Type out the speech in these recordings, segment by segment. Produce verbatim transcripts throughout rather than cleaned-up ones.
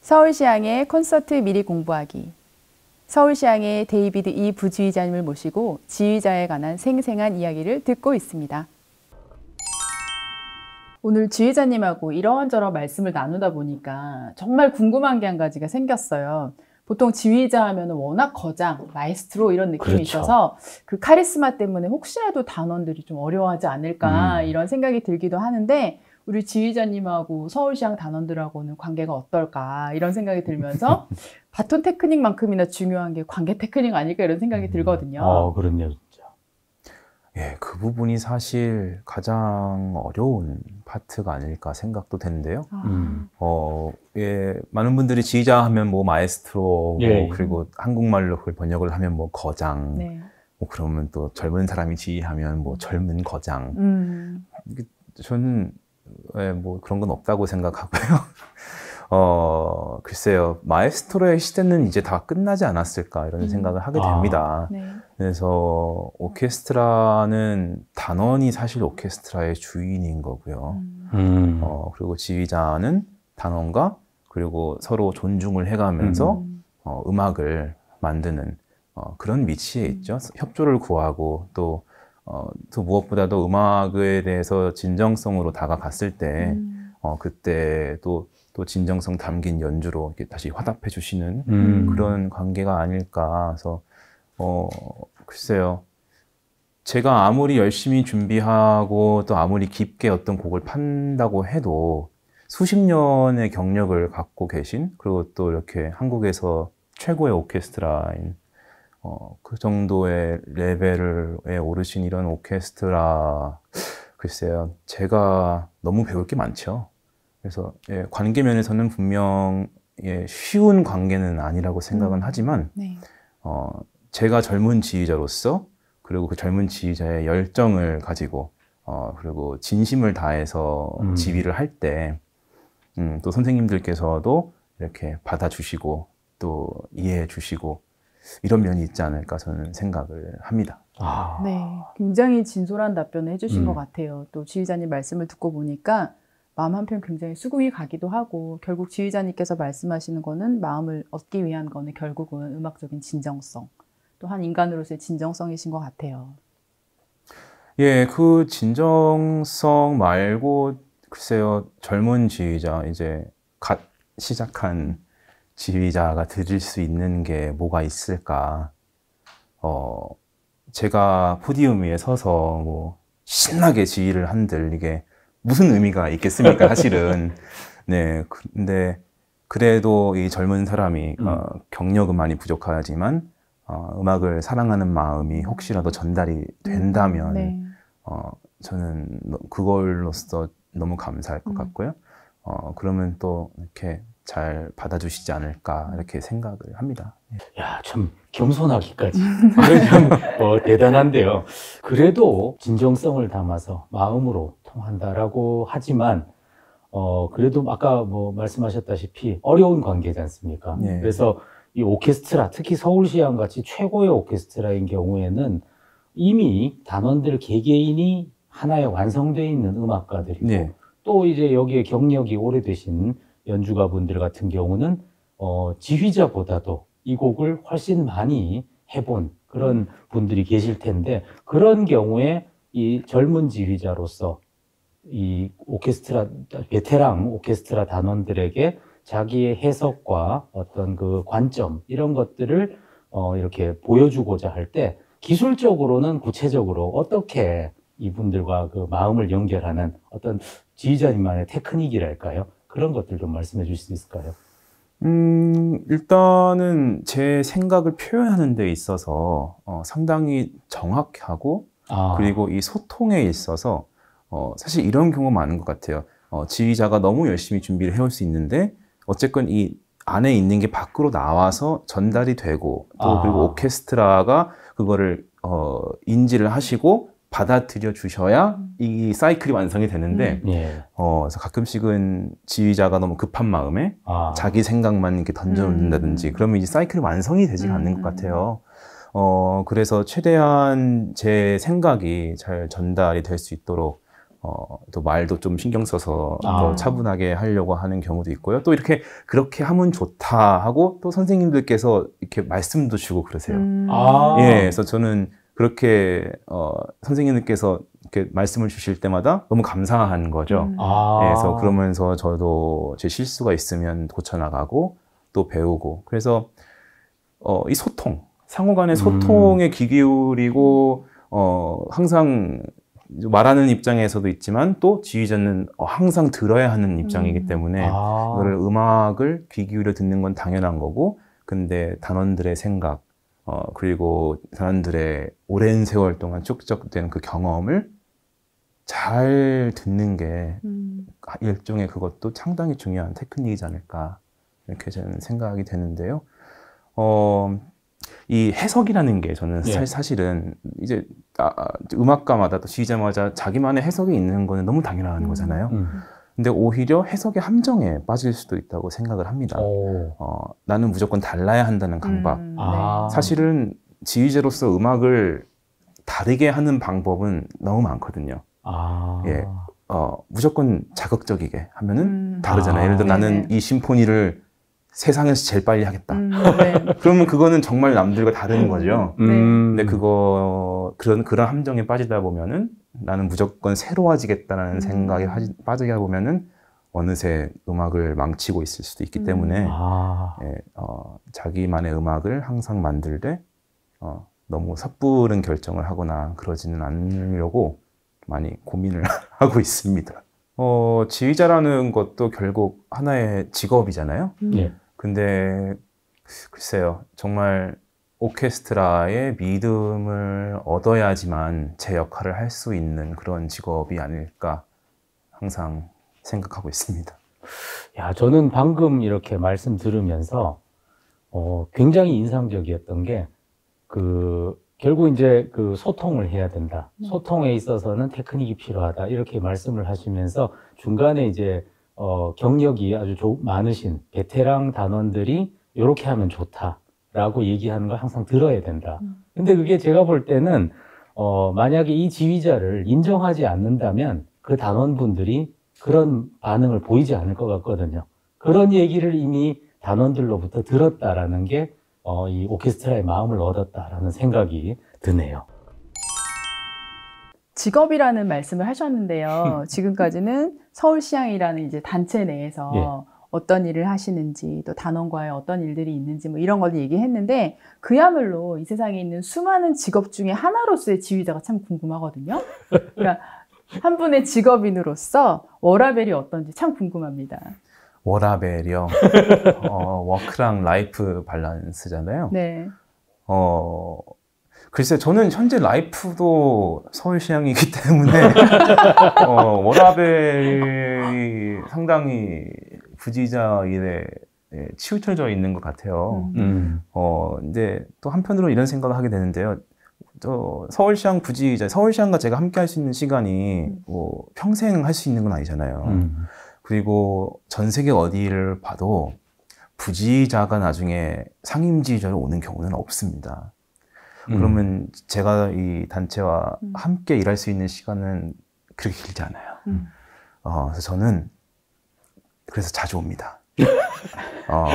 서울시향의 콘서트 미리 공부하기. 서울시향의 데이비드 이 부지휘자님을 모시고 지휘자에 관한 생생한 이야기를 듣고 있습니다. 오늘 지휘자님하고 이런저런 말씀을 나누다 보니까 정말 궁금한 게 한 가지가 생겼어요. 보통 지휘자 하면 워낙 거장, 마에스트로 이런 느낌이 그렇죠. 있어서 그 카리스마 때문에 혹시라도 단원들이 좀 어려워하지 않을까 음. 이런 생각이 들기도 하는데 우리 지휘자님하고 서울시향 단원들하고는 관계가 어떨까 이런 생각이 들면서 바톤 테크닉만큼이나 중요한 게 관계 테크닉 아닐까 이런 생각이 들거든요. 어, 그렇네요, 진짜. 예, 그 부분이 사실 가장 어려운 파트가 아닐까 생각도 되는데요. 아. 음. 어, 예, 많은 분들이 지휘자 하면 뭐 마에스트로, 예. 뭐 그리고 한국말로 그걸 번역을 하면 뭐 거장, 네. 뭐 그러면 또 젊은 사람이 지휘하면 뭐 젊은 거장. 음. 저는 예, 뭐 그런 건 없다고 생각하고요. 어, 글쎄요, 마에스트로의 시대는 이제 다 끝나지 않았을까 이런 음. 생각을 하게 아. 됩니다. 네. 그래서 오케스트라는 단원이 사실 오케스트라의 주인인 거고요. 음. 음. 어, 그리고 지휘자는 단원과 그리고 서로 존중을 해가면서 음. 어, 음악을 만드는 어, 그런 위치에 있죠. 협조를 구하고 또, 어, 또 무엇보다도 음악에 대해서 진정성으로 다가갔을 때 음. 어, 그때 또, 또 진정성 담긴 연주로 이렇게 다시 화답해 주시는 음. 그런 관계가 아닐까. 그래서 어, 글쎄요. 제가 아무리 열심히 준비하고 또 아무리 깊게 어떤 곡을 판다고 해도 수십 년의 경력을 갖고 계신 그리고 또 이렇게 한국에서 최고의 오케스트라인 어, 그 정도의 레벨에 오르신 이런 오케스트라 글쎄요. 제가 너무 배울 게 많죠. 그래서 예, 관계 면에서는 분명 예, 쉬운 관계는 아니라고 생각은 음. 하지만 네. 어, 제가 젊은 지휘자로서 그리고 그 젊은 지휘자의 열정을 가지고 어, 그리고 진심을 다해서 음. 지휘를 할 때 음, 또 선생님들께서도 이렇게 받아주시고 또 이해해 주시고 이런 면이 있지 않을까 저는 생각을 합니다. 아. 네, 굉장히 진솔한 답변을 해주신 음. 것 같아요. 또 지휘자님 말씀을 듣고 보니까 마음 한편 굉장히 수긍이 가기도 하고 결국 지휘자님께서 말씀하시는 거는 마음을 얻기 위한 거는 결국은 음악적인 진정성 또 한 인간으로서의 진정성이신 것 같아요. 예, 그 진정성 말고 글쎄요 젊은 지휘자 이제 갓 시작한 지휘자가 드릴 수 있는 게 뭐가 있을까? 어, 제가 포디움 위에 서서 뭐 신나게 지휘를 한들 이게 무슨 의미가 있겠습니까, 사실은. 네, 근데 그래도 이 젊은 사람이 음. 어, 경력은 많이 부족하지만 어, 음악을 사랑하는 마음이 혹시라도 전달이 된다면 음, 네. 어, 저는 그걸로써 너무 감사할 것 음. 같고요. 어, 그러면 또 이렇게 잘 받아주시지 않을까 이렇게 생각을 합니다. 야, 참 겸손하기까지. 참 어, 대단한데요. 그래도 진정성을 담아서 마음으로 통한다라고 하지만 어, 그래도 아까 뭐 말씀하셨다시피 어려운 관계지 않습니까? 네. 그래서 이 오케스트라, 특히 서울시향 같이 최고의 오케스트라인 경우에는 이미 단원들 개개인이 하나의 완성되어 있는 음악가들이고 네. 또 이제 여기에 경력이 오래되신 연주가분들 같은 경우는 어, 지휘자보다도 이 곡을 훨씬 많이 해본 그런 분들이 계실 텐데 그런 경우에 이 젊은 지휘자로서 이 오케스트라, 베테랑 오케스트라 단원들에게 자기의 해석과 어떤 그 관점 이런 것들을 어, 이렇게 보여주고자 할 때 기술적으로는 구체적으로 어떻게 이분들과 그 마음을 연결하는 어떤 지휘자님만의 테크닉이랄까요? 그런 것들 좀 말씀해 주실 수 있을까요? 음, 일단은 제 생각을 표현하는 데 있어서 어, 상당히 정확하고 아. 그리고 이 소통에 있어서 어, 사실 이런 경우 많은 것 같아요. 어, 지휘자가 너무 열심히 준비를 해올 수 있는데 어쨌건 이 안에 있는 게 밖으로 나와서 전달이 되고 또 아. 그리고 오케스트라가 그거를 어, 인지를 하시고 받아들여 주셔야 이 사이클이 완성이 되는데 음. 예. 어, 그래서 가끔씩은 지휘자가 너무 급한 마음에 아. 자기 생각만 이렇게 던져놓는다든지 음. 그러면 이제 사이클이 완성이 되지 음. 않는 것 같아요. 어, 그래서 최대한 제 생각이 잘 전달이 될 수 있도록 어, 또 말도 좀 신경 써서 아. 더 차분하게 하려고 하는 경우도 있고요. 또 이렇게 그렇게 하면 좋다 하고 또 선생님들께서 이렇게 말씀도 주고 그러세요. 음. 아. 예, 그래서 저는 그렇게 어, 선생님들께서 이렇게 말씀을 주실 때마다 너무 감사한 거죠. 음. 아. 예, 그래서 그러면서 저도 제 실수가 있으면 고쳐나가고 또 배우고 그래서 어, 이 소통, 상호 간의 소통에 귀 기울이고 어, 항상 말하는 입장에서도 있지만 또 지휘자는 항상 들어야 하는 입장이기 음. 때문에 아. 이거를 음악을 귀 기울여 듣는 건 당연한 거고 근데 단원들의 생각 어, 그리고 단원들의 오랜 세월 동안 축적된 그 경험을 잘 듣는 게 음. 일종의 그것도 상당히 중요한 테크닉이지 않을까 이렇게 저는 생각이 되는데요. 어, 이 해석이라는 게 저는 예. 사, 사실은 이제 아, 아, 음악가마다 또 지휘자마다 자기만의 해석이 있는 거는 너무 당연한 음. 거잖아요. 음. 근데 오히려 해석의 함정에 빠질 수도 있다고 생각을 합니다. 오. 어, 나는 무조건 달라야 한다는 강박. 음, 아. 사실은 지휘자로서 음악을 다르게 하는 방법은 너무 많거든요. 아. 예. 어, 무조건 자극적이게 하면은 음. 다르잖아요. 아. 예를 들어 나는 네네. 이 심포니를 세상에서 제일 빨리 하겠다. 음, 네. 그러면 그거는 정말 남들과 다른 거죠. 네. 음. 근데 그거 그런 그런 함정에 빠지다 보면은 나는 무조건 새로워지겠다는 음. 생각에 하지, 빠지다 보면은 어느새 음악을 망치고 있을 수도 있기 음. 때문에 아. 예, 어, 자기만의 음악을 항상 만들되 어, 너무 섣부른 결정을 하거나 그러지는 않으려고 많이 고민을 하고 있습니다. 어, 지휘자라는 것도 결국 하나의 직업이잖아요. 음. 예. 근데 글쎄요, 정말 오케스트라의 믿음을 얻어야지만 제 역할을 할 수 있는 그런 직업이 아닐까 항상 생각하고 있습니다. 야, 저는 방금 이렇게 말씀 들으면서 어, 굉장히 인상적이었던 게 그 결국 이제 그 소통을 해야 된다. 소통에 있어서는 테크닉이 필요하다. 이렇게 말씀을 하시면서 중간에 이제 어, 경력이 아주 조, 많으신 베테랑 단원들이 이렇게 하면 좋다라고 얘기하는 걸 항상 들어야 된다. 근데 그게 제가 볼 때는 어, 만약에 이 지휘자를 인정하지 않는다면 그 단원분들이 그런 반응을 보이지 않을 것 같거든요. 그런 얘기를 이미 단원들로부터 들었다라는 게 어, 이 오케스트라의 마음을 얻었다라는 생각이 드네요. 직업이라는 말씀을 하셨는데요. 지금까지는 서울시향이라는 이제 단체 내에서 예. 어떤 일을 하시는지 또 단원과의 어떤 일들이 있는지 뭐 이런 걸 얘기했는데 그야말로 이 세상에 있는 수많은 직업 중에 하나로서의 지휘자가 참 궁금하거든요. 그러니까 한 분의 직업인으로서 워라벨이 어떤지 참 궁금합니다. 워라벨이요. 어, 워크랑 라이프 밸런스잖아요. 네. 어, 글쎄, 저는 현재 라이프도 서울시향이기 때문에, 어, 워라벨이 상당히 부지자 일에 치우쳐져 있는 것 같아요. 음. 음. 어, 근데 또 한편으로 이런 생각을 하게 되는데요. 저 서울시향 부지자, 서울시향과 제가 함께 할 수 있는 시간이 뭐 평생 할 수 있는 건 아니잖아요. 음. 그리고 전 세계 어디를 봐도 부지자가 나중에 상임지휘자로 오는 경우는 없습니다. 음. 그러면 제가 이 단체와 음. 함께 일할 수 있는 시간은 그렇게 길지 않아요. 음. 어, 그래서 저는 그래서 자주 옵니다. 어,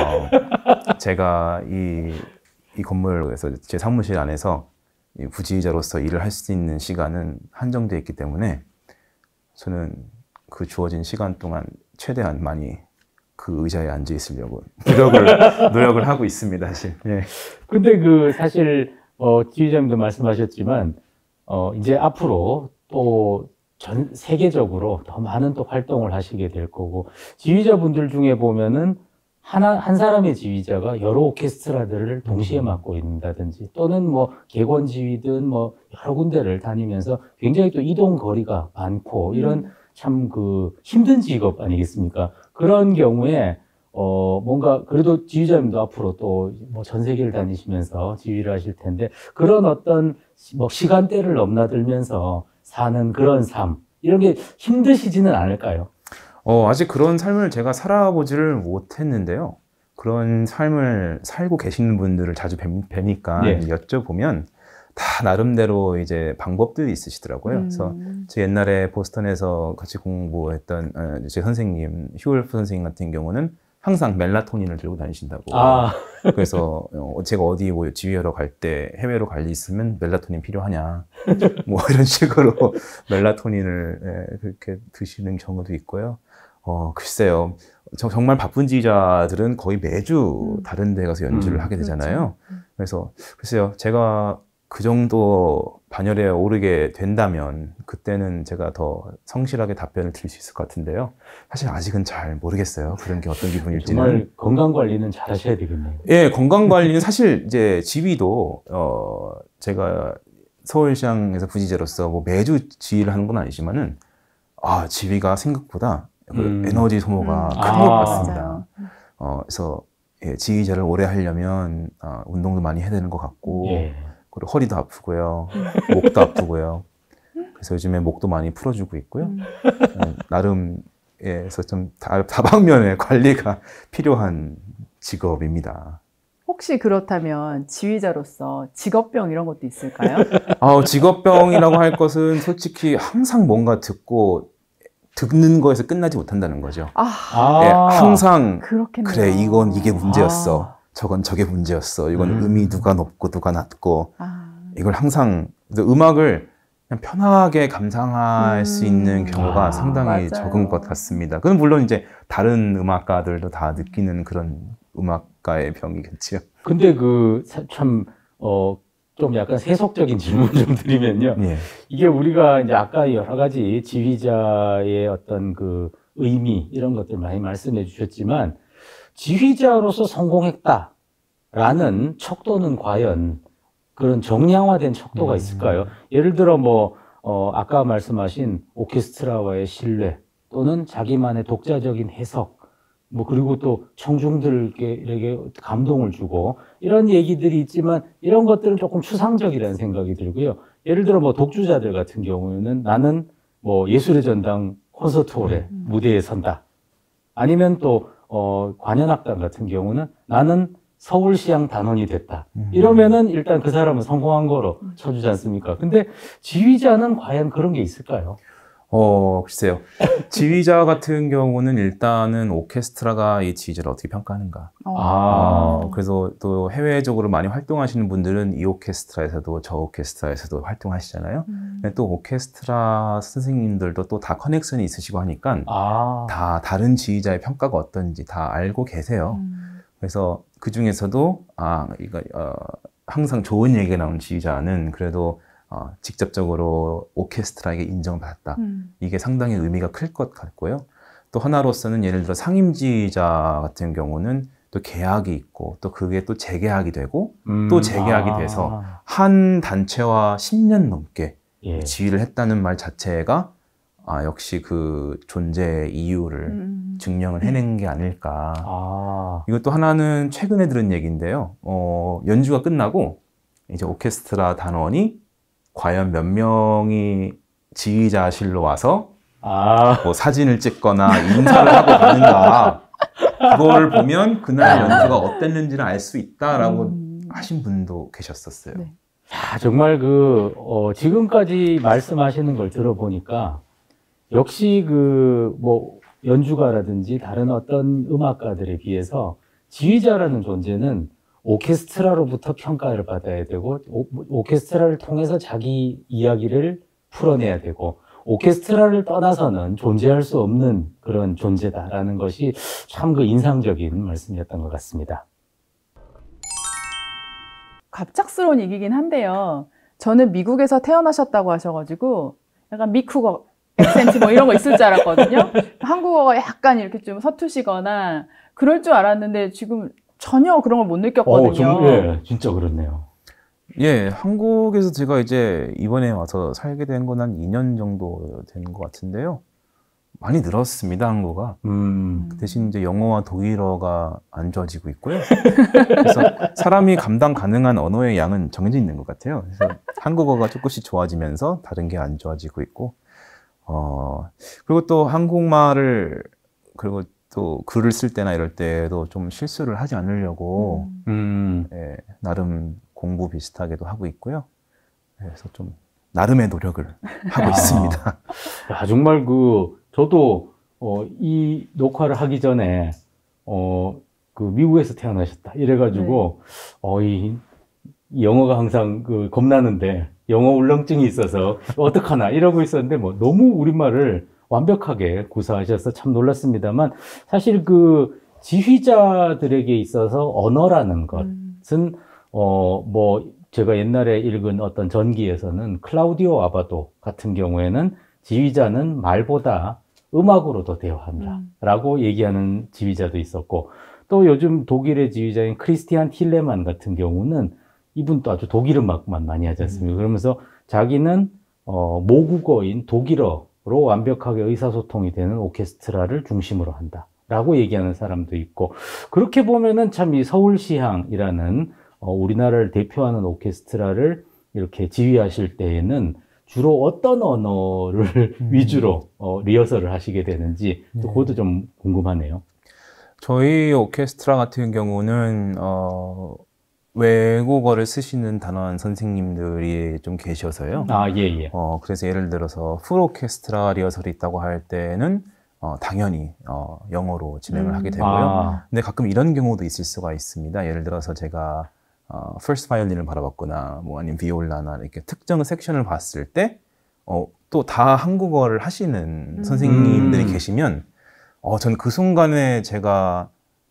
제가 이, 이 건물에서 제 사무실 안에서 이 부지휘자로서 일을 할 수 있는 시간은 한정되어 있기 때문에 저는 그 주어진 시간 동안 최대한 많이 그 의자에 앉아 있으려고 노력을, 노력을 하고 있습니다, 사실. 예. 근데 그 사실 어, 지휘자님도 말씀하셨지만 어, 이제 앞으로 또 전 세계적으로 더 많은 또 활동을 하시게 될 거고 지휘자분들 중에 보면은 하나 한 사람의 지휘자가 여러 오케스트라들을 동시에 맡고 있다든지 또는 뭐 객원 지휘든 뭐 여러 군데를 다니면서 굉장히 또 이동 거리가 많고 이런 참 그 힘든 직업 아니겠습니까? 그런 경우에 어 뭔가 그래도 지휘자님도 앞으로 또 뭐 전 세계를 다니시면서 지휘를 하실 텐데 그런 어떤 뭐 시간대를 넘나들면서 사는 그런 삶 이런 게 힘드시지는 않을까요? 어, 아직 그런 삶을 제가 살아보지를 못했는데요. 그런 삶을 살고 계시는 분들을 자주 뵈, 뵈니까 예. 여쭤보면 다 나름대로 이제 방법들이 있으시더라고요. 음. 그래서 제 옛날에 보스턴에서 같이 공부했던 어, 제 선생님, 휴울프 선생님 같은 경우는 항상 멜라토닌을 들고 다니신다고. 아, 그래서 어, 제가 어디 뭐 지휘하러 갈 때 해외로 갈 일 있으면 멜라토닌 필요하냐, 뭐 이런 식으로 멜라토닌을 예, 그렇게 드시는 경우도 있고요. 어, 글쎄요. 저, 정말 바쁜 지휘자들은 거의 매주 음. 다른 데 가서 연주를 음, 하게 되잖아요. 그렇죠. 그래서 글쎄요. 제가 그 정도 반열에 오르게 된다면 그때는 제가 더 성실하게 답변을 드릴 수 있을 것 같은데요. 사실 아직은 잘 모르겠어요. 그런 게 어떤 기분일지는. 정말 건강 관리는 잘 하셔야 되겠네요. 예, 건강 관리는 사실 이제 지휘도 어 제가 서울시장에서 부지재로서 뭐 매주 지휘를 하는 건 아니지만은 아 지휘가 생각보다 그 음. 에너지 소모가 음. 큰 아, 것 같습니다. 맞아요. 어 그래서 예, 지휘자를 오래 하려면 어, 운동도 많이 해야 되는 것 같고 예. 그리고 허리도 아프고요, 목도 아프고요. 그래서 요즘에 목도 많이 풀어주고 있고요. 음. 어, 나름 예, 그래서 좀 다, 다방면의 관리가 필요한 직업입니다. 혹시 그렇다면 지휘자로서 직업병 이런 것도 있을까요? 아, 직업병이라고 할 것은 솔직히 항상 뭔가 듣고 듣는 거에서 끝나지 못한다는 거죠. 아, 아, 예, 항상 그렇겠네요. 그래 이건 이게 문제였어. 아. 저건 저게 문제였어. 이건 음. 음이 누가 높고 누가 낮고 아, 이걸 항상 그래서 음악을 그냥 편하게 감상할 음. 수 있는 경우가 아, 상당히 맞아요. 적은 것 같습니다. 그건 물론 이제 다른 음악가들도 다 느끼는 그런 음악가의 병이겠지요. 근데 그 참 어 좀 약간 세속적인 질문 좀 드리면요. 예. 이게 우리가 이제 아까 여러 가지 지휘자의 어떤 그 의미 이런 것들 많이 말씀해 주셨지만 지휘자로서 성공했다라는 척도는 과연 그런 정량화된 척도가 음. 있을까요? 예를 들어 뭐 어 아까 말씀하신 오케스트라와의 신뢰 또는 자기만의 독자적인 해석 뭐 그리고 또 청중들에게 감동을 주고 이런 얘기들이 있지만 이런 것들은 조금 추상적이라는 생각이 들고요. 예를 들어 뭐 독주자들 같은 경우에는 나는 뭐 예술의 전당 콘서트홀에 음. 무대에 선다. 아니면 또 어 관현악단 같은 경우는 나는 서울시향 단원이 됐다. 음. 이러면은 일단 그 사람은 성공한 거로 쳐주지 않습니까? 근데 지휘자는 과연 그런 게 있을까요? 어, 글쎄요. 지휘자 같은 경우는 일단은 오케스트라가 이 지휘자를 어떻게 평가하는가. 어. 아. 어, 그래서 또 해외적으로 많이 활동하시는 분들은 이 오케스트라에서도 저 오케스트라에서도 활동하시잖아요. 음. 근데 또 오케스트라 선생님들도 또 다 커넥션이 있으시고 하니까 아, 다 다른 지휘자의 평가가 어떤지 다 알고 계세요. 음. 그래서 그 중에서도 아 이거 어, 항상 좋은 얘기가 나오는 지휘자는 그래도 어, 직접적으로 오케스트라에게 인정받았다. 음. 이게 상당히 의미가 클 것 같고요. 또 하나로서는 예를 들어 상임지휘자 같은 경우는 또 계약이 있고 또 그게 또 재계약이 되고 음, 또 재계약이 아, 돼서 한 단체와 십 년 넘게 예. 지휘를 했다는 말 자체가 아, 역시 그 존재의 이유를 음. 증명을 해낸 게 아닐까. 아, 이것도 하나는 최근에 들은 얘기인데요. 어, 연주가 끝나고 이제 오케스트라 단원이 과연 몇 명이 지휘자실로 와서 아, 뭐 사진을 찍거나 인사를 하고 가는가. 그걸 보면 그날 연주가 어땠는지를 알 수 있다라고 음. 하신 분도 계셨었어요. 네. 야, 정말 그, 어, 지금까지 말씀하시는 걸 들어보니까 역시 그, 뭐, 연주가라든지 다른 어떤 음악가들에 비해서 지휘자라는 존재는 오케스트라로부터 평가를 받아야 되고, 오, 오케스트라를 통해서 자기 이야기를 풀어내야 되고, 오케스트라를 떠나서는 존재할 수 없는 그런 존재다라는 것이 참 그 인상적인 말씀이었던 것 같습니다. 갑작스러운 얘기긴 한데요. 저는 미국에서 태어나셨다고 하셔가지고 약간 미국어 액센트 뭐 이런 거 있을 줄 알았거든요. 한국어가 약간 이렇게 좀 서투시거나 그럴 줄 알았는데 지금 전혀 그런 걸 못 느꼈거든요. 어, 좀, 예, 진짜 그렇네요. 예, 한국에서 제가 이제 이번에 와서 살게 된 건 한 이 년 정도 된 것 같은데요. 많이 늘었습니다, 한국어가. 음, 대신 이제 영어와 독일어가 안 좋아지고 있고요. 그래서 사람이 감당 가능한 언어의 양은 정해져 있는 것 같아요. 그래서 한국어가 조금씩 좋아지면서 다른 게 안 좋아지고 있고, 어, 그리고 또 한국말을, 그리고 또 글을 쓸 때나 이럴 때도 좀 실수를 하지 않으려고, 음. 음, 예, 나름 공부 비슷하게도 하고 있고요. 그래서 좀 나름의 노력을 하고 아, 있습니다. 야, 정말 그 저도 어, 이 녹화를 하기 전에 어, 그 미국에서 태어나셨다 이래가지고 네. 어, 이, 이 영어가 항상 그 겁나는데 영어 울렁증이 있어서 어떡하나 이러고 있었는데 뭐 너무 우리말을 완벽하게 구사하셔서 참 놀랐습니다만 사실 그 지휘자들에게 있어서 언어라는 음. 것은 어, 뭐 제가 옛날에 읽은 어떤 전기에서는 클라우디오 아바도 같은 경우에는 지휘자는 말보다 음악으로 더 대화한다 음. 라고 얘기하는 지휘자도 있었고 또 요즘 독일의 지휘자인 크리스티안 틸레만 같은 경우는 이분도 아주 독일 음악만 많이 하지 않습니까? 음. 그러면서 자기는 어, 모국어인 독일어로 완벽하게 의사소통이 되는 오케스트라를 중심으로 한다 라고 얘기하는 사람도 있고 그렇게 보면은 참 이 서울시향이라는 어, 우리나라를 대표하는 오케스트라를 이렇게 지휘하실 때에는 주로 어떤 언어를 음. 위주로 어, 리허설을 하시게 되는지 또 네. 그것도 좀 궁금하네요. 저희 오케스트라 같은 경우는 어, 외국어를 쓰시는 단원 선생님들이 좀 계셔서요. 아, 예, 예. 어, 그래서 예를 들어서 풀 오케스트라 리허설이 있다고 할 때는 어, 당연히 어, 영어로 진행을 음. 하게 되고요. 아, 근데 가끔 이런 경우도 있을 수가 있습니다. 예를 들어서 제가 어, 퍼스트 바이올린을 바라봤거나 뭐 아니면 비올라나 이렇게 특정 섹션을 봤을 때 어, 또 다 한국어를 하시는 음. 선생님들이 음. 계시면 어, 저는 그 순간에 제가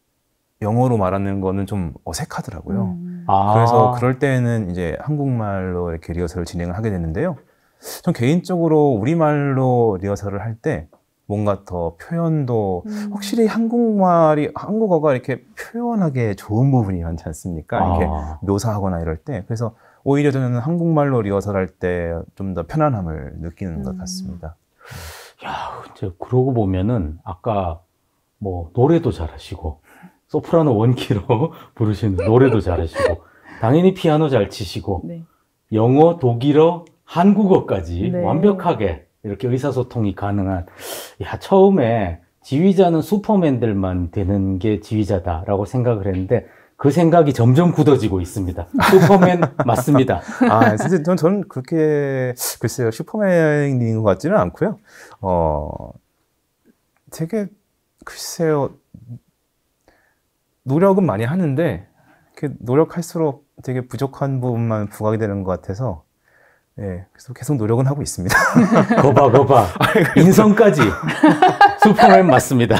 영어로 말하는 거는 좀 어색하더라고요. 음. 아, 그래서 그럴 때는 이제 한국말로 이렇게 리허설을 진행을 하게 되는데요. 전 개인적으로 우리말로 리허설을 할 때 뭔가 더 표현도 음. 확실히 한국말이 한국어가 이렇게 표현하기 좋은 부분이 많지 않습니까? 이렇게 아, 묘사하거나 이럴 때. 그래서 오히려 저는 한국말로 리허설할 때 좀 더 편안함을 느끼는 것 음. 같습니다. 야, 이제 그러고 보면은 아까 뭐 노래도 잘하시고 소프라노 원키로 부르시는 노래도 잘하시고 당연히 피아노 잘 치시고 네. 영어, 독일어, 한국어까지 네. 완벽하게 이렇게 의사소통이 가능한 야, 처음에 지휘자는 슈퍼맨들만 되는 게 지휘자다라고 생각을 했는데 그 생각이 점점 굳어지고 있습니다. 슈퍼맨 맞습니다. 아, 진짜 전, 저는 그렇게, 글쎄요, 슈퍼맨인 것 같지는 않고요. 어, 되게, 글쎄요, 노력은 많이 하는데, 이렇게 노력할수록 되게 부족한 부분만 부각이 되는 것 같아서, 예, 그래서 계속 노력은 하고 있습니다. 거봐, 거봐. 인성까지 슈퍼맨 맞습니다.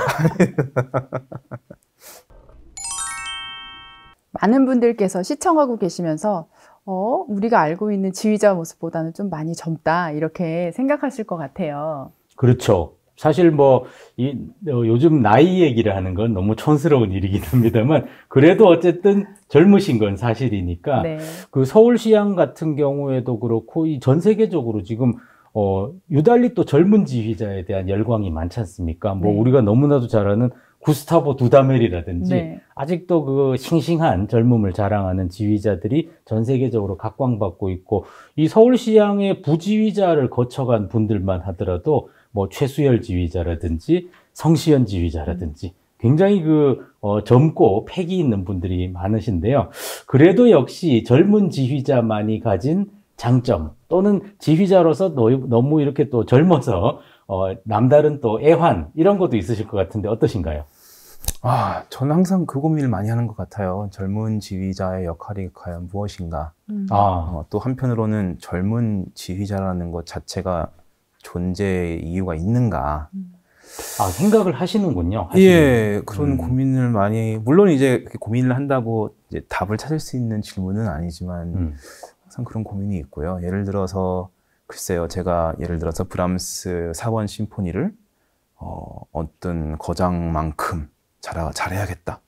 많은 분들께서 시청하고 계시면서 어, 우리가 알고 있는 지휘자 모습보다는 좀 많이 젊다 이렇게 생각하실 것 같아요. 그렇죠. 사실 뭐, 이, 어, 요즘 나이 얘기를 하는 건 너무 촌스러운 일이긴 합니다만, 그래도 어쨌든 젊으신 건 사실이니까, 네. 그 서울시향 같은 경우에도 그렇고, 이 전 세계적으로 지금, 어, 유달리 또 젊은 지휘자에 대한 열광이 많지 않습니까? 뭐, 네. 우리가 너무나도 잘 아는 구스타보 두다멜이라든지, 네. 아직도 그 싱싱한 젊음을 자랑하는 지휘자들이 전 세계적으로 각광받고 있고, 이 서울시향의 부지휘자를 거쳐간 분들만 하더라도, 뭐 최수열 지휘자라든지 성시현 지휘자라든지 굉장히 그 어, 젊고 패기 있는 분들이 많으신데요. 그래도 역시 젊은 지휘자만이 가진 장점 또는 지휘자로서 너무 이렇게 또 젊어서 어, 남다른 또 애환 이런 것도 있으실 것 같은데 어떠신가요? 아, 저는 항상 그 고민을 많이 하는 것 같아요. 젊은 지휘자의 역할이 과연 무엇인가? 음. 아, 어, 또 한편으로는 젊은 지휘자라는 것 자체가 존재의 이유가 있는가? 아 생각을 하시는군요. 하시는. 예, 그런 음. 고민을 많이, 물론 이제 그렇게 고민을 한다고 이제 답을 찾을 수 있는 질문은 아니지만, 음. 항상 그런 고민이 있고요. 예를 들어서, 글쎄요, 제가 예를 들어서 브람스 사 번 심포니를, 어, 어떤 거장만큼 잘, 잘해야겠다.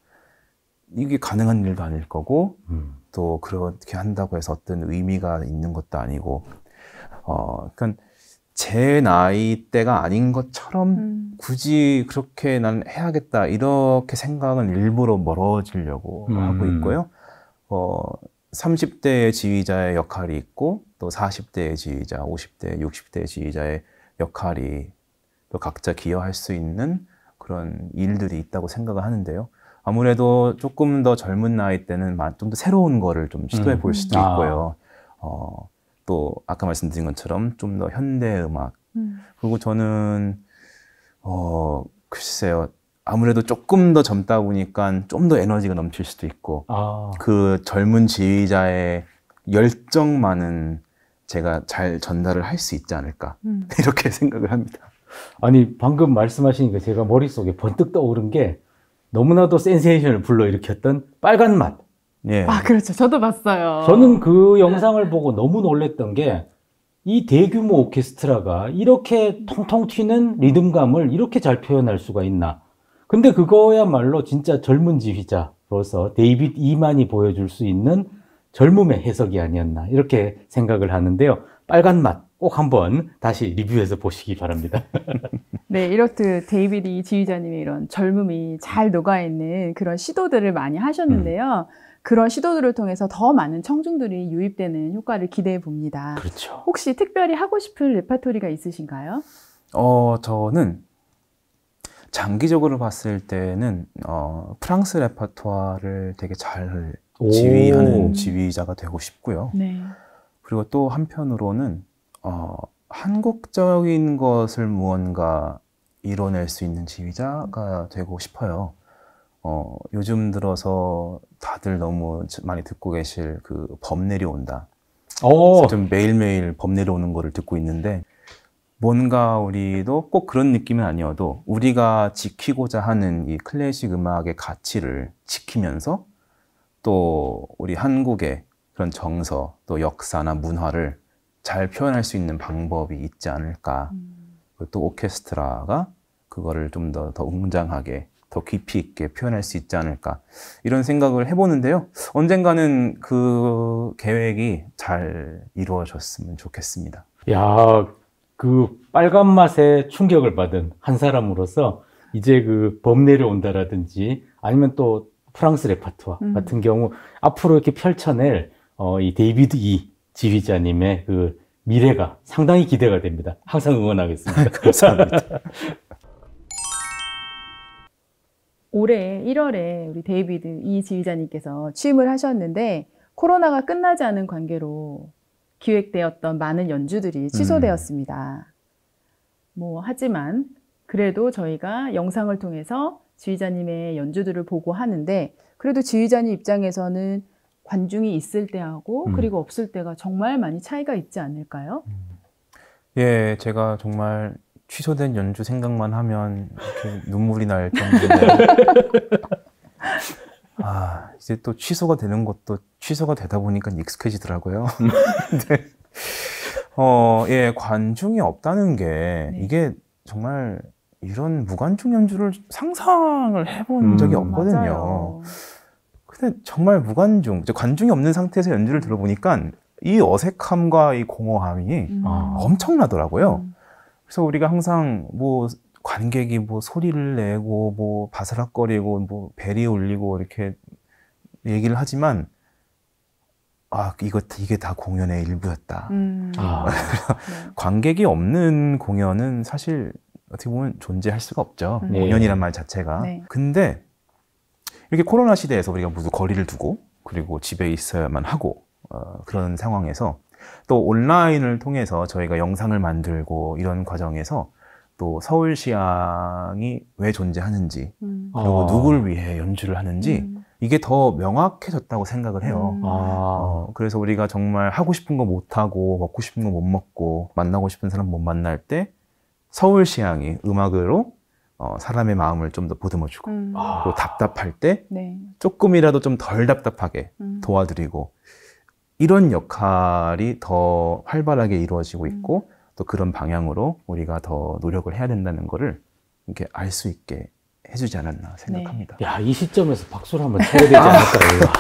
이게 가능한 일도 아닐 거고, 음. 또 그렇게 한다고 해서 어떤 의미가 있는 것도 아니고, 어, 그러니까 제 나이대가 아닌 것처럼 음. 굳이 그렇게 난 해야겠다 이렇게 생각은 일부러 멀어지려고 음. 하고 있고요. 어, 삼십 대의 지휘자의 역할이 있고 또 사십 대의 지휘자, 오십 대, 육십 대의 지휘자의 역할이 또 각자 기여할 수 있는 그런 일들이 있다고 생각을 하는데요. 아무래도 조금 더 젊은 나이 때는 좀 더 새로운 거를 좀 시도해 볼 수도 음. 있고요. 어, 또 아까 말씀드린 것처럼 좀 더 현대 음악. 음. 그리고 저는 어 글쎄요. 아무래도 조금 더 젊다 보니까 좀 더 에너지가 넘칠 수도 있고 아, 그 젊은 지휘자의 열정만은 제가 잘 전달을 할 수 있지 않을까 음. 이렇게 생각을 합니다. 아니 방금 말씀하시니까 제가 머릿속에 번뜩 떠오른 게 너무나도 센세이션을 불러일으켰던 빨간 맛. 예. 아, 그렇죠. 저도 봤어요. 저는 그 영상을 보고 너무 놀랬던 게 이 대규모 오케스트라가 이렇게 통통 튀는 리듬감을 이렇게 잘 표현할 수가 있나. 근데 그거야말로 진짜 젊은 지휘자로서 데이빗 이만이 보여줄 수 있는 젊음의 해석이 아니었나 이렇게 생각을 하는데요. 빨간 맛 꼭 한번 다시 리뷰해서 보시기 바랍니다. 네, 이렇듯 데이비드 이 지휘자님의 이런 젊음이 잘 녹아있는 그런 시도들을 많이 하셨는데요. 음. 그런 시도들을 통해서 더 많은 청중들이 유입되는 효과를 기대해 봅니다. 그렇죠. 혹시 특별히 하고 싶은 레파토리가 있으신가요? 어, 저는 장기적으로 봤을 때는 어, 프랑스 레파토아를 되게 잘 지휘하는 오. 지휘자가 되고 싶고요. 네. 그리고 또 한편으로는 어, 한국적인 것을 무언가 이뤄낼 수 있는 지휘자가 되고 싶어요. 어, 요즘 들어서 다들 너무 많이 듣고 계실 그 범 내려온다. 오. 좀 매일매일 범 내려오는 거를 듣고 있는데 뭔가 우리도 꼭 그런 느낌은 아니어도 우리가 지키고자 하는 이 클래식 음악의 가치를 지키면서 또 우리 한국의 그런 정서 또 역사나 문화를 잘 표현할 수 있는 방법이 있지 않을까. 음. 또 오케스트라가 그거를 좀 더 더 웅장하게 더 깊이 있게 표현할 수 있지 않을까 이런 생각을 해보는데요. 언젠가는 그 계획이 잘 이루어졌으면 좋겠습니다. 야, 그 빨간 맛에 충격을 받은 한 사람으로서 이제 그 범 내려온다라든지 아니면 또 프랑스 레파토아 음. 같은 경우 앞으로 이렇게 펼쳐낼 어, 이 데이비드 이 지휘자님의 그 미래가 상당히 기대가 됩니다. 항상 응원하겠습니다. 감사합니다. 올해 일월에 우리 데이비드 이 지휘자님께서 취임을 하셨는데 코로나가 끝나지 않은 관계로 기획되었던 많은 연주들이 취소되었습니다. 음. 뭐 하지만 그래도 저희가 영상을 통해서 지휘자님의 연주들을 보고 하는데 그래도 지휘자님 입장에서는 관중이 있을 때하고 음. 그리고 없을 때가 정말 많이 차이가 있지 않을까요? 예, 제가 정말 취소된 연주 생각만 하면 이렇게 눈물이 날 정도인데 아, 이제 또 취소가 되는 것도 취소가 되다 보니까 익숙해지더라고요. 네. 어, 예, 관중이 없다는 게 네. 이게 정말 이런 무관중 연주를 상상을 해본 적이 음, 없거든요. 맞아요. 근데 정말 무관중, 관중이 없는 상태에서 연주를 들어보니까 이 어색함과 이 공허함이 음. 아. 엄청나더라고요. 음. 그래서 우리가 항상 뭐 관객이 뭐 소리를 내고 뭐 바스락거리고 뭐 벨이 울리고 이렇게 얘기를 하지만 아, 이거 이게 다 공연의 일부였다. 음. 아. 네. 관객이 없는 공연은 사실 어떻게 보면 존재할 수가 없죠. 음. 공연이란 말 자체가. 네. 근데 이렇게 코로나 시대에서 우리가 모두 거리를 두고 그리고 집에 있어야만 하고 어, 그런 상황에서 또 온라인을 통해서 저희가 영상을 만들고 이런 과정에서 또 서울시향이 왜 존재하는지 음. 그리고 아. 누구를 위해 연주를 하는지 음. 이게 더 명확해졌다고 생각을 해요. 음. 아. 어, 그래서 우리가 정말 하고 싶은 거 못하고 먹고 싶은 거 못 먹고 만나고 싶은 사람 못 만날 때 서울시향이 음악으로 어, 사람의 마음을 좀 더 보듬어주고 음. 아. 또 답답할 때 네. 조금이라도 좀 덜 답답하게 음. 도와드리고 이런 역할이 더 활발하게 이루어지고 있고 음. 또 그런 방향으로 우리가 더 노력을 해야 된다는 거를 이렇게 알 수 있게 해주지 않았나 생각합니다. 야, 이 시점에서 박수를 한번 쳐야 되지 않을까요?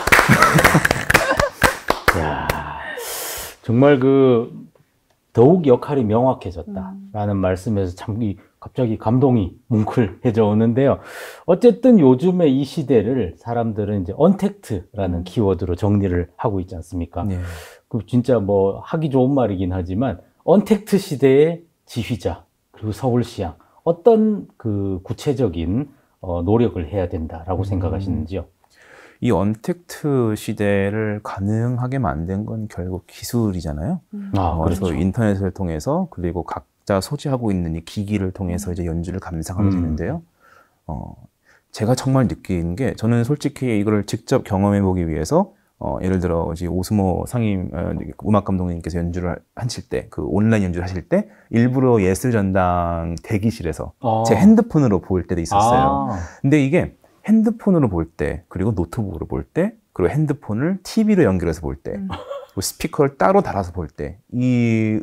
야, 정말 그 더욱 역할이 명확해졌다라는 말씀에서 참 이 갑자기 감동이 뭉클해져 오는데요. 어쨌든 요즘에 이 시대를 사람들은 이제 언택트라는 키워드로 정리를 하고 있지 않습니까? 예. 그 진짜 뭐 하기 좋은 말이긴 하지만 언택트 시대의 지휘자 그리고 서울시향 어떤 그 구체적인 어, 노력을 해야 된다라고 음. 생각하시는지요? 이 언택트 시대를 가능하게 만든 건 결국 기술이잖아요. 음. 아, 어, 그렇죠. 그래서 인터넷을 통해서 그리고 각자 소지하고 있는 이 기기를 통해서 이제 연주를 감상하게 음. 되는데요. 어, 제가 정말 느낀 게 저는 솔직히 이걸 직접 경험해 보기 위해서 어, 예를 들어 이제 오스모 상임 어, 음악 감독님께서 연주를 하실 때 그 온라인 연주를 하실 때 일부러 예술 전당 대기실에서 아. 제 핸드폰으로 볼 때도 있었어요. 아. 근데 이게 핸드폰으로 볼 때, 그리고 노트북으로 볼 때, 그리고 핸드폰을 티비로 연결해서 볼 때, 음. 그리고 스피커를 따로 달아서 볼 때, 이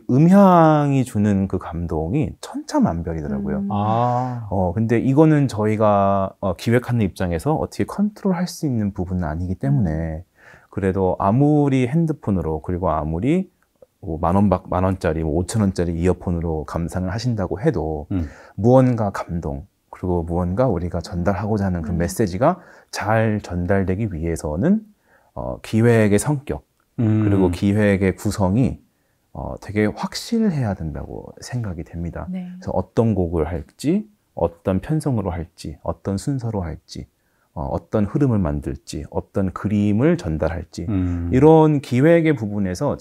음향이 주는 그 감동이 천차만별이더라고요. 음. 아. 어, 근데 이거는 저희가 어, 기획하는 입장에서 어떻게 컨트롤할 수 있는 부분은 아니기 때문에, 그래도 아무리 핸드폰으로, 그리고 아무리 뭐 만 원, 만 원짜리, 뭐 오천 원짜리 이어폰으로 감상을 하신다고 해도, 음. 무언가 감동, 그리고 무언가 우리가 전달하고자 하는 그런 음. 메시지가 잘 전달되기 위해서는 어, 기획의 성격 음. 그리고 기획의 구성이 어, 되게 확실해야 된다고 생각이 됩니다. 네. 그래서 어떤 곡을 할지, 어떤 편성으로 할지, 어떤 순서로 할지, 어, 어떤 흐름을 만들지, 어떤 그림을 전달할지 음. 이런 기획의 부분에서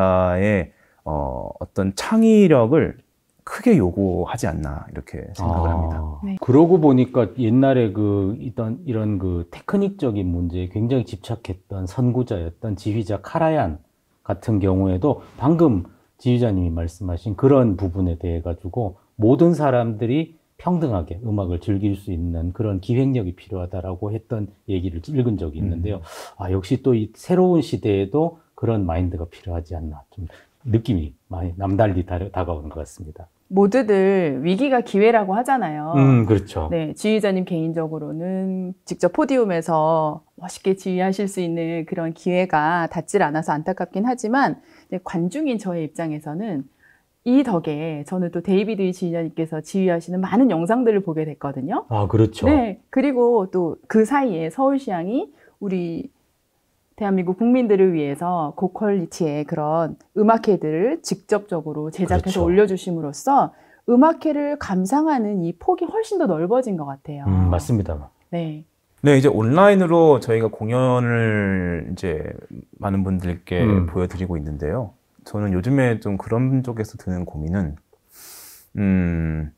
지휘자의 어, 어떤 창의력을 크게 요구하지 않나 이렇게 생각을 아. 합니다. 네. 그러고 보니까 옛날에 그 있던 이런 그 테크닉적인 문제에 굉장히 집착했던 선구자였던 지휘자 카라얀 같은 경우에도 방금 지휘자님이 말씀하신 그런 부분에 대해 가지고 모든 사람들이 평등하게 음악을 즐길 수 있는 그런 기획력이 필요하다라고 했던 얘기를 읽은 적이 있는데요. 음. 아, 역시 또 이 새로운 시대에도 그런 마인드가 필요하지 않나. 좀 느낌이 많이 남달리 다- 다가오는 것 같습니다. 모두들 위기가 기회라고 하잖아요. 음, 그렇죠. 네, 지휘자님 개인적으로는 직접 포디움에서 멋있게 지휘하실 수 있는 그런 기회가 닿질 않아서 안타깝긴 하지만 이제 관중인 저의 입장에서는 이 덕에 저는 또 데이비드 위 지휘자님께서 지휘하시는 많은 영상들을 보게 됐거든요. 아, 그렇죠. 네, 그리고 또 그 사이에 서울시향이 우리 대한민국 국민들을 위해서 고퀄리티의 그런 음악회들을 직접적으로 제작해서 그렇죠. 올려주심으로써 음악회를 감상하는 이 폭이 훨씬 더 넓어진 것 같아요. 음, 맞습니다. 네. 네, 이제 온라인으로 저희가 공연을 이제 많은 분들께 음. 보여드리고 있는데요. 저는 요즘에 좀 그런 쪽에서 드는 고민은, 음,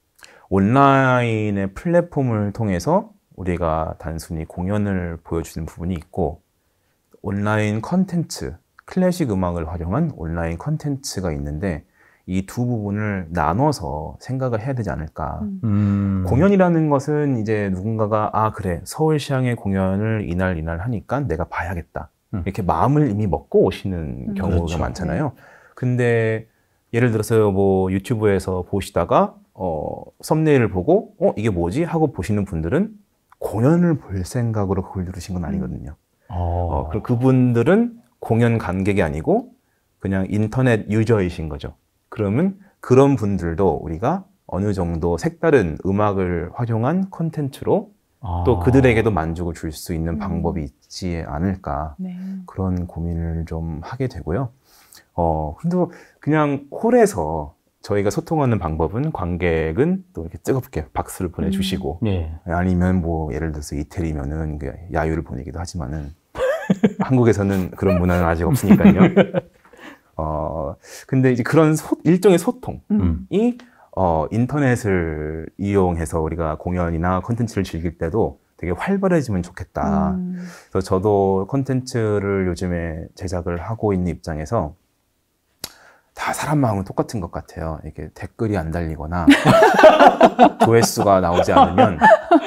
온라인의 플랫폼을 통해서 우리가 단순히 공연을 보여주는 부분이 있고, 온라인 컨텐츠, 클래식 음악을 활용한 온라인 컨텐츠가 있는데, 이 두 부분을 나눠서 생각을 해야 되지 않을까. 음. 음. 공연이라는 것은 이제 누군가가 아 그래 서울시향의 공연을 이날 이날 하니까 내가 봐야겠다 음. 이렇게 마음을 이미 먹고 오시는 음. 경우가 그렇죠. 많잖아요. 근데 예를 들어서 뭐 유튜브에서 보시다가 어 썸네일을 보고 어 이게 뭐지 하고 보시는 분들은 공연을 볼 생각으로 그걸 누르신 건 아니거든요. 어. 어, 그리고 그분들은 공연 관객이 아니고 그냥 인터넷 유저이신 거죠. 그러면 그런 분들도 우리가 어느 정도 색다른 음악을 활용한 콘텐츠로 아. 또 그들에게도 만족을 줄 수 있는 음. 방법이 있지 않을까 네. 그런 고민을 좀 하게 되고요. 어, 그래도 그냥 홀에서 저희가 소통하는 방법은 관객은 또 이렇게 뜨겁게 박수를 보내주시고 예. 아니면 뭐 예를 들어서 이태리면은 그 야유를 보내기도 하지만은 한국에서는 그런 문화는 아직 없으니까요. 어, 근데 이제 그런 소, 일종의 소통이 음. 어, 인터넷을 이용해서 우리가 공연이나 콘텐츠를 즐길 때도 되게 활발해지면 좋겠다. 음. 그래서 저도 콘텐츠를 요즘에 제작을 하고 있는 입장에서 다 사람 마음은 똑같은 것 같아요. 이게 댓글이 안 달리거나 조회수가 나오지 않으면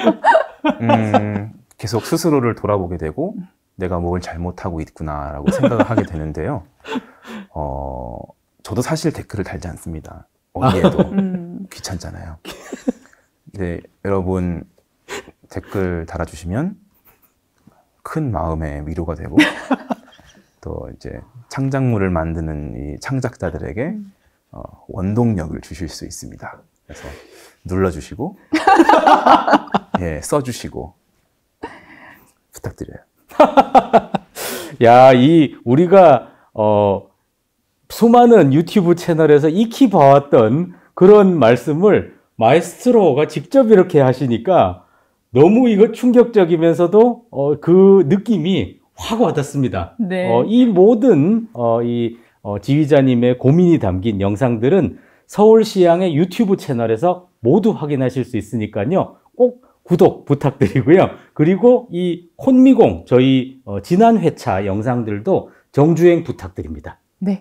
음, 계속 스스로를 돌아보게 되고 내가 뭘 잘못하고 있구나라고 생각을 하게 되는데요. 어, 저도 사실 댓글을 달지 않습니다. 어디에도. 음. 귀찮잖아요. 근데 여러분 댓글 달아주시면 큰 마음의 위로가 되고 또 이제 창작물을 만드는 이 창작자들에게 음. 어, 원동력을 주실 수 있습니다. 그래서 눌러주시고 예, 써주시고 부탁드려요. 야, 이 우리가 어 수많은 유튜브 채널에서 익히 봐왔던 그런 말씀을 마에스트로가 직접 이렇게 하시니까 너무 이거 충격적이면서도 어, 그 느낌이 확 와닿습니다. 네. 어, 이 모든 어, 이 어, 지휘자님의 고민이 담긴 영상들은 서울시향의 유튜브 채널에서 모두 확인하실 수 있으니까요. 꼭 구독 부탁드리고요. 그리고 이 콘미공 저희 어, 지난 회차 영상들도 정주행 부탁드립니다. 네.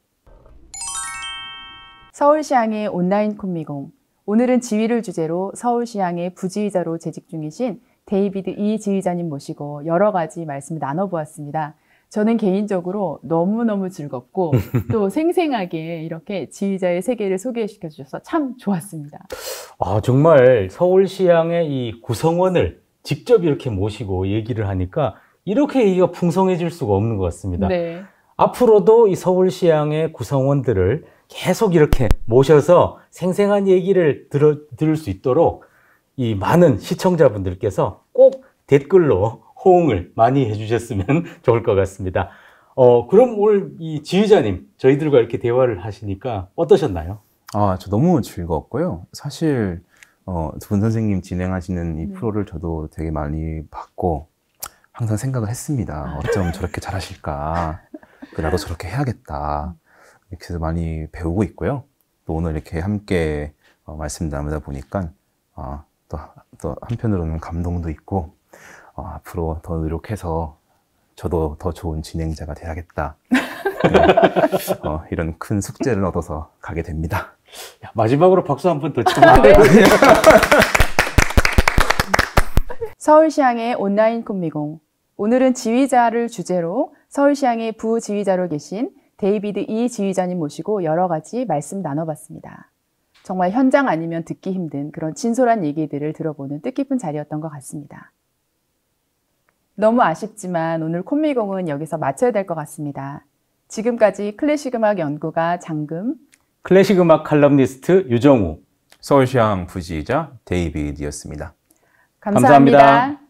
서울시향의 온라인 콘미공. 오늘은 지휘를 주제로 서울시향의 부지휘자로 재직 중이신 데이비드 이 지휘자님 모시고 여러 가지 말씀을 나눠보았습니다. 저는 개인적으로 너무너무 즐겁고 또 생생하게 이렇게 지휘자의 세계를 소개시켜 주셔서 참 좋았습니다. 아, 정말 서울시향의 이 구성원을 직접 이렇게 모시고 얘기를 하니까 이렇게 얘기가 풍성해질 수가 없는 것 같습니다. 네. 앞으로도 이 서울시향의 구성원들을 계속 이렇게 모셔서 생생한 얘기를 들어, 들을 수 있도록 이 많은 시청자분들께서 꼭 댓글로 호응을 많이 해주셨으면 좋을 것 같습니다. 어, 그럼 오늘 이 지휘자님, 저희들과 이렇게 대화를 하시니까 어떠셨나요? 아, 저 너무 즐거웠고요. 사실 어, 두 분 선생님 진행하시는 이 네. 프로를 저도 되게 많이 봤고 항상 생각을 했습니다. 어쩜 저렇게 잘하실까? 그 나도 저렇게 해야겠다. 이렇게 해서 많이 배우고 있고요. 또 오늘 이렇게 함께 어, 말씀 나누다 보니까 어, 또, 또 한편으로는 감동도 있고 어, 앞으로 더 노력해서 저도 더 좋은 진행자가 돼야겠다. 네. 어, 이런 큰 숙제를 얻어서 가게 됩니다. 야, 마지막으로 박수 한 번 더 쳐볼까요? 서울시향의 온라인 콘미공. 오늘은 지휘자를 주제로 서울시향의 부지휘자로 계신 데이비드 이 지휘자님 모시고 여러 가지 말씀 나눠봤습니다. 정말 현장 아니면 듣기 힘든 그런 진솔한 얘기들을 들어보는 뜻깊은 자리였던 것 같습니다. 너무 아쉽지만 오늘 콘미공은 여기서 마쳐야 될 것 같습니다. 지금까지 클래식 음악 연구가 장금, 클래식 음악 칼럼니스트 유정우, 서울시향 부지휘자 데이비드였습니다. 감사합니다. 감사합니다.